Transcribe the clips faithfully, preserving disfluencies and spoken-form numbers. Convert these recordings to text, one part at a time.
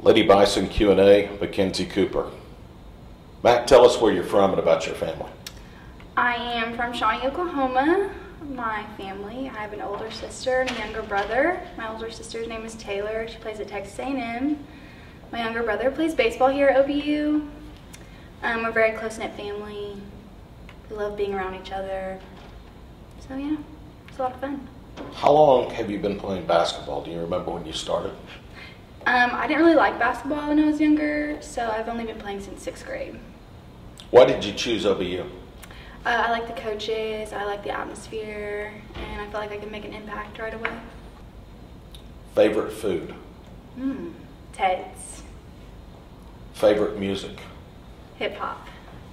Lady Bison Q and A, Mackenzie Cooper. Matt, tell us where you're from and about your family. I am from Shawnee, Oklahoma. My family, I have an older sister and a younger brother. My older sister's name is Taylor. She plays at Texas A and M. My younger brother plays baseball here at O B U. Um, we're a very close-knit family. We love being around each other. So yeah, it's a lot of fun. How long have you been playing basketball? Do you remember when you started? Um, I didn't really like basketball when I was younger, so I've only been playing since sixth grade. Why did you choose O B U? Uh, I like the coaches, I like the atmosphere, and I feel like I can make an impact right away. Favorite food? Hmm, Ted's. Favorite music? Hip-hop.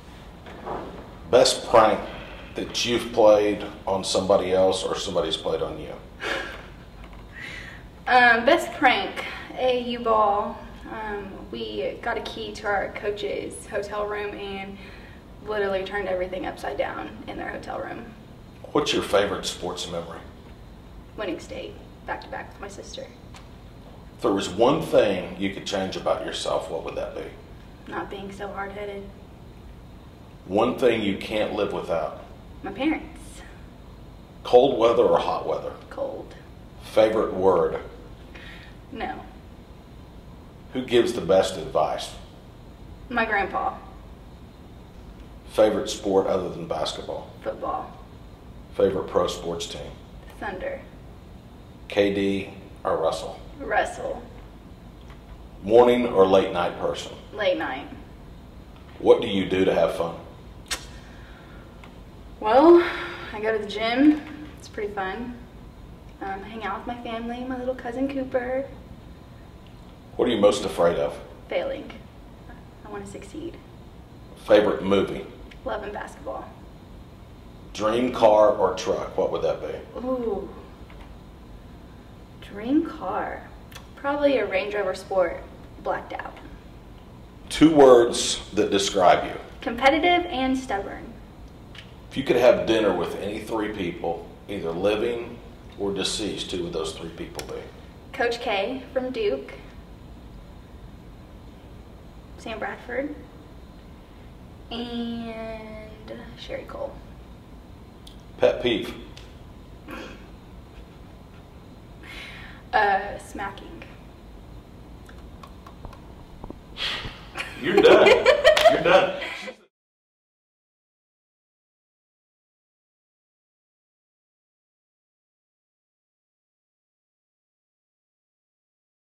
Best prank that you've played on somebody else or somebody's played on you? Um, best prank, a U-Ball. Um, we got a key to our coach's hotel room and literally turned everything upside down in their hotel room. What's your favorite sports memory? Winning state, back to back with my sister. If there was one thing you could change about yourself, what would that be? Not being so hard-headed. One thing you can't live without? My parents. Cold weather or hot weather? Cold. Favorite word? No. Who gives the best advice? My grandpa. Favorite sport other than basketball? Football. Favorite pro sports team? Thunder. K D or Russell? Russell. Morning or late night person? Late night. What do you do to have fun? Well, I go to the gym. It's pretty fun. Um, hang out with my family, my little cousin Cooper. What are you most afraid of? Failing. I want to succeed. Favorite movie? Love and basketball. Dream car or truck? What would that be? Ooh. Dream car. Probably a Range Rover Sport, blacked out. Two words that describe you. Competitive and stubborn. If you could have dinner with any three people, either living or deceased, who would those three people be? Coach K from Duke. Sam Bradford. And Sherry Cole. Pet peeve? Uh, smacking. You're done. You're done.